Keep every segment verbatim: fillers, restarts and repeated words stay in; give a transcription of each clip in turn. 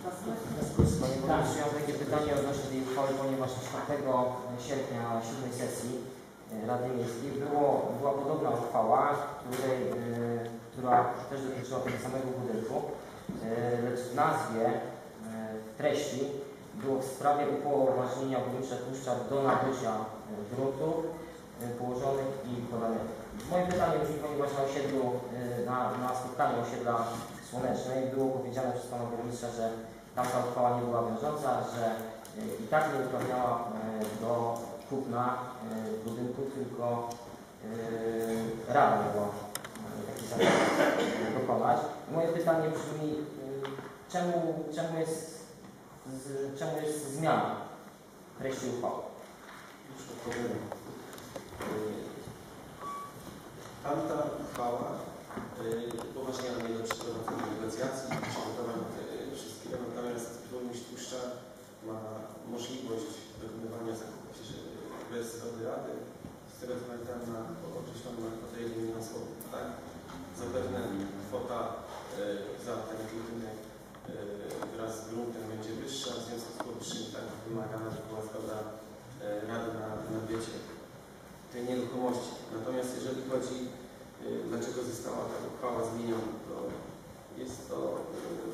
Panie Burmistrzu, ja mam takie pytanie odnośnie tej uchwały, ponieważ czwartego sierpnia na siódmej sesji Rady Miejskiej było, była podobna uchwała, której, y, która też dotyczyła tego samego budynku, y, lecz w nazwie, y, w treści było w sprawie upoważnienia burmistrza Tłuszcza do nabycia gruntów y, położonych i podanych. Moje pytanie brzmi, ponieważ na osiedlu, y, na, na spotkaniu osiedla Słonecznej było powiedziane przez pana burmistrza, że tamta uchwała nie była wiążąca, że y, i tak nie uprawniała y, do kupna y, budynku, tylko y, Rada mogła y, taki zakup y, dokonać. Moje pytanie brzmi, y, czemu, czemu, jest, z, czemu jest zmiana treści uchwały? Już odpowiem. Tamta uchwała upoważniała mnie do przeprowadzenia negocjacji, przygotowania wszystkiego, natomiast burmistrz Tłuszcza ma możliwość dokonywania zakupów bez zgody Rady. Z tego co pamiętam, na określoną kwotę jeden milion złotych. Tak? Zapewne kwota y, za ten budynek y, wraz z gruntem będzie wyższa, w związku z powyższym tak wymagana by była zgoda y, Rady na nabycie tej nieruchomości. Natomiast jeżeli chodzi, y, dlaczego została ta uchwała zmieniona, to jest to y,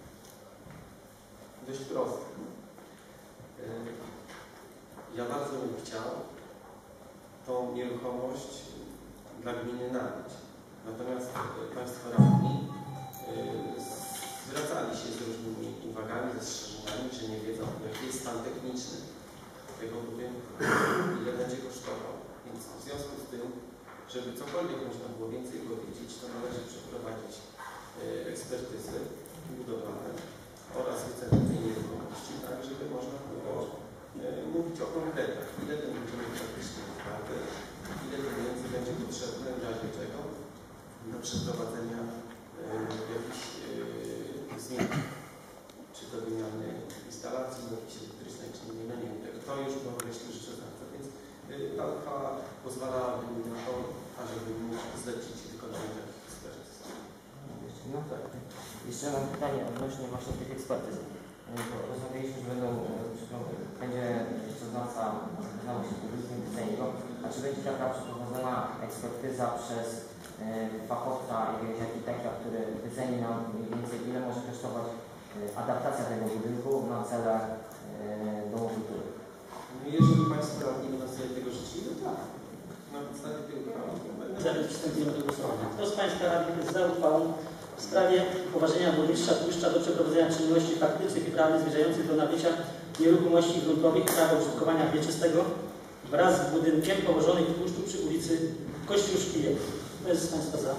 dość proste. Y, ja bardzo bym chciał tą nieruchomość dla gminy nabyć. Natomiast y, Państwo radni y, zwracali się z różnymi uwagami, zastrzeżeniami, że nie wiedzą, jaki jest stan techniczny tego budynku, ile będzie kosztował. Więc w związku z tym, żeby cokolwiek można było więcej powiedzieć, to należy przeprowadzić y, ekspertyzy budowlane oraz wycenę tej nieruchomości, tak żeby można było y, mówić o konkretach, ile ten budynek faktycznie jest warty, ile pieniędzy będzie potrzebne w razie czego do przeprowadzenia y, jakichś y, zmian, czy to wymiany instalacji w jakiejś elektrycznej, czy nie, no nie wiem, to już było wreszcie rzeczoznawca, więc y, ta uchwała pozwala mi na to, ażeby mógł zlecić wykonanie takich ekspertyz. No tak. Jeszcze mam pytanie odnośnie właśnie tych ekspertyz. Rozmawialiśmy, że będą, no, będzie rzeczoznawca znał się publicznym Sejmu, a czy będzie taka przeprowadzona ekspertyza przez y, fachowca, jakiegoś architekta, który wyceni nam mniej więcej, ile może kosztować y, adaptacja tego budynku na cele y, domu kultury? Jeżeli Państwo radni będą sobie tego życzyli, to tak. Na podstawie tej uchwały Przystępujemy do głosowania. Kto z Państwa radnych jest za uchwałą w sprawie upoważnienia burmistrza Tłuszcza do przeprowadzenia czynności faktycznych i prawnych zmierzających do nabycia nieruchomości gruntowych prawa użytkowania wieczystego wraz z budynkiem położonym w Tłuszczu przy ulicy Kościuszkiwej? Kto jest z Państwa za?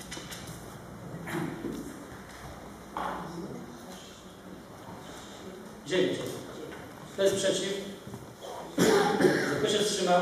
Dziewięć. Kto jest przeciw? Kto się wstrzymał?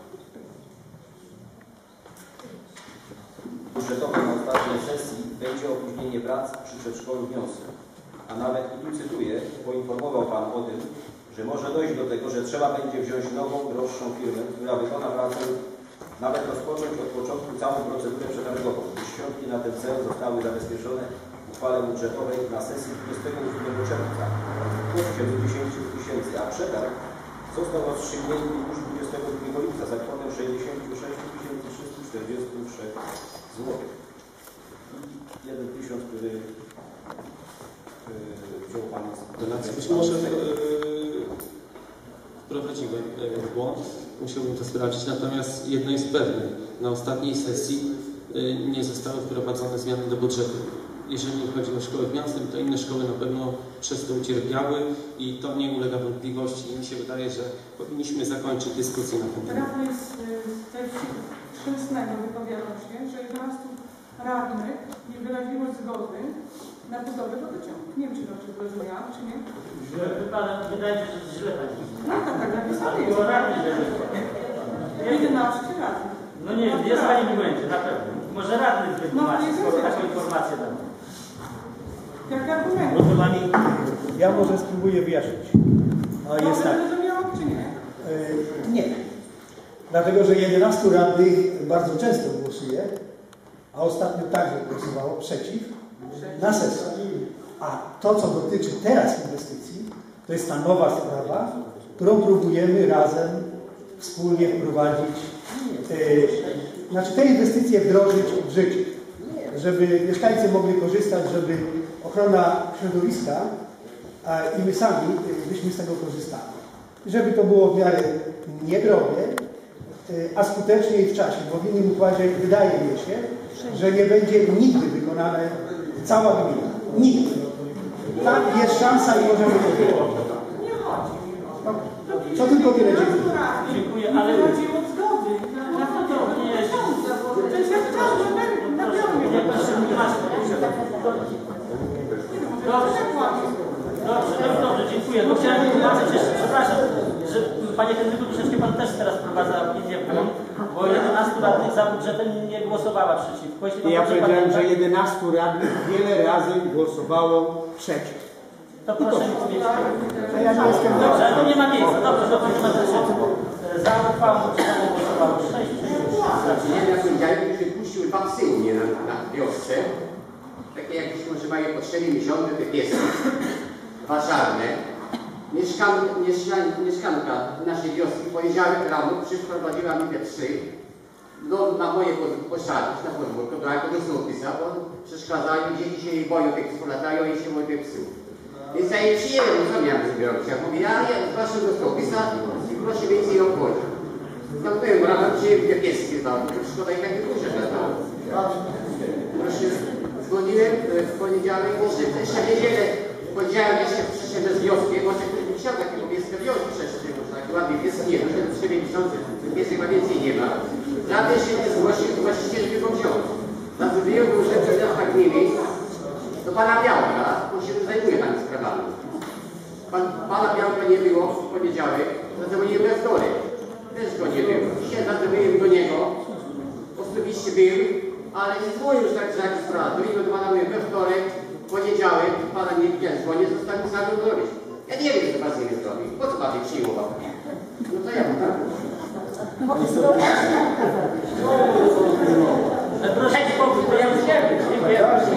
Budżetowej na ostatniej sesji będzie opóźnienie prac przy przedszkolu Wniosek. A nawet, i tu cytuję, poinformował Pan o tym, że może dojść do tego, że trzeba będzie wziąć nową, droższą firmę, która wykona pracę, nawet rozpocząć od początku całą procedurę przetargową, gdyż środki na ten cel zostały zabezpieczone w uchwale budżetowej na sesji dwudziestego ósmego czerwca w kwocie dziesięć tysięcy, a przetarg został rozstrzygnięty już dwudziestego drugiego lipca za kwotę sześćdziesiąt sześć tysięcy trzysta czterdzieści trzy złotych. I jeden tysiąc, który yy, wziął Pan z donacji. Być może yy, wprowadziłem yy, błąd, musiałbym to sprawdzić, natomiast jedno jest pewne, na ostatniej sesji yy, nie zostały wprowadzone zmiany do budżetu. Jeżeli chodzi o szkoły w miastem, to inne szkoły na pewno przez to ucierpiały i to nie ulega wątpliwości. I mi się wydaje, że powinniśmy zakończyć dyskusję na ten temat. Radny z treści wstępnego wypowiadał się, że jedenastu radnych nie wyraziło zgody na budowę wodociągu. Nie wiem, czy dobrze zrozumiałam, czy nie? Źle wypada, wydaje mi się, że źle Pani. No tak, tak napisane jest. Było radnych, że jedenaście radnych. No nie, jest Pani w błędzie, na pewno. Może radnych wytłumaczyć, no, skoro taką informację dam. Jak argument. Proszę Pani, ja może spróbuję wyjaśnić. No jest tak. Zrozumiałam, czy nie? Yy, nie. Dlatego, że jedenastu radnych bardzo często głosuje, a ostatnio także głosowało przeciw na sesji. A to, co dotyczy teraz inwestycji, to jest ta nowa sprawa, którą próbujemy razem wspólnie wprowadzić, e, znaczy te inwestycje wdrożyć w życie, żeby mieszkańcy mogli korzystać, żeby ochrona środowiska a, i my sami e, byśmy z tego korzystali. Żeby to było w miarę niedrogie, e, a skutecznie i w czasie, bo w innym układzie wydaje mi się, że nie będzie nigdy wykonane cała gmina. Nigdy. Tak, jest szansa i możemy to zrobić. No, co tylko tyle dziękuję. Dziękuję, ale... Chodzi o zgody. Na to nie jest. To jest jak czas na biorę. Dobrze, dobrze, dobrze, dziękuję. Bo chciałem zobaczyć jeszcze, przepraszam, że Panie Henryku, troszeczkę Pan też teraz wprowadza opinię w błąd, bo jedenastu radnych za budżetem nie głosowała przeciwko. Jeśli Ja powiedziałem, pamięta, że jedenastu radnych wiele razy głosowało przeciw. to proszę mi powiedzieć. A ja nie jestem Dobrze, ale to nie ma miejsca. Dobrze, dobrze, nie ma sensu. Za uchwałą budżetową głosowało sześć, Nie, ja powiedziałem, że puścił dwa psy u mnie na, na wiosce. Takie jakieś może mają po cztery miesiące te pieski. Dwa czarne. Mieszkan, mieszkan, mieszkanka naszej wioski w poniedziałek rano przyprowadziła mi te psy no, na moje posady, na podwórko, do jako do sołtysa, bo przeszkadzają, dzieci się jej boją, tych psów latają i się boją tych psów. Więc ja jej przyjęłem, co miałem sobie robić? Ja mówię, ja proszę do sołtysa i proszę więcej nie obchodzi. No byłem, rano przyjęłem te pieski, no, szkoda i takie duże latało. Proszę, dzwoniłem w poniedziałek, jeszcze, jeszcze w niedzielę, w poniedziałek jeszcze przyszedłem z wioski, może ktoś by chciał takiego pieska wziąć przecież, może taki ładny pies, nie, to jest cztery miesiące, ten pies chyba więcej nie ma. Żaden się nie zgłosił, właściciel by go wziął. Zadzwoniłem do urzędu miasta gminy, do pana Białka, on się zajmuje tymi sprawami. Pan, pana Białka nie było w poniedziałek, zadzwoniłem we wtorek, też go nie było. Dzisiaj zadzwoniłem do niego, osobiście był, ale nie dzwonił już tak za jakiś sprawa. Dzwoniłem do pana mówię we wtorek, poniedziałek, pana nie widziałem, dzwonię, zostawił sam to zrobić. Ja nie wiem, co pan z nimi zrobił. Po co pan ich przyjmował? No to ja tak. proszę spokój, bo ja już nie wiem. Dziękuję.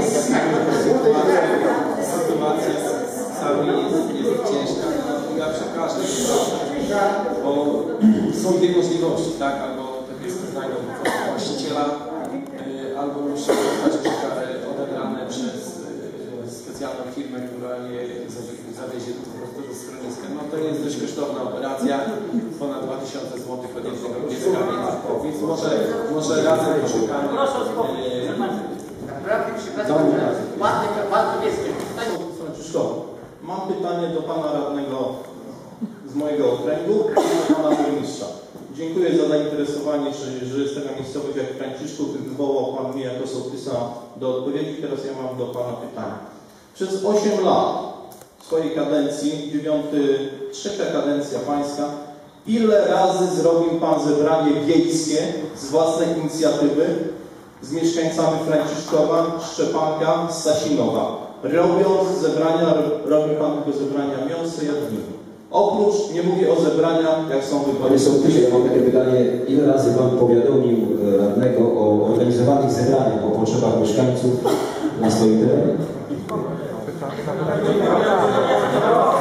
Sytuacja z sami jest, jest ciężka. Ja przepraszam, bo są dwie możliwości, tak? Albo te pieski znajdą właściciela, albo muszą zostać odebrane przez specjalną firmę, która je zawiezie po prostu do schroniska. No to jest dość kosztowna operacja, ponad dwa tysiące złotych od jednego pieska, więc może, może razem poszukamy. Proszę o spokój. Naprawdę przepraszam, że ładny, ładny pieskiem. Franciszko, mam pytanie do pana radnego z mojego okręgu i do pana burmistrza. Dziękuję za zainteresowanie, że, że jest taka miejscowość jak Franciszków, wywołał pan mnie jako sołtysa do odpowiedzi. Teraz ja mam do pana pytanie. Przez osiem lat swojej kadencji, dziewiąty, trzecia kadencja pańska, ile razy zrobił pan zebranie wiejskie z własnej inicjatywy z mieszkańcami Franciszkowa, Szczepanka, Stasinowa? Robiąc zebrania, robi pan tylko zebrania miąsce jadwiny. Oprócz, nie mówię o zebraniach, jak są wybory. Panie sołtysie, ja mam takie pytanie, ile razy pan powiadomił radnego o organizowanych zebraniach, o potrzebach mieszkańców na swoim terenie?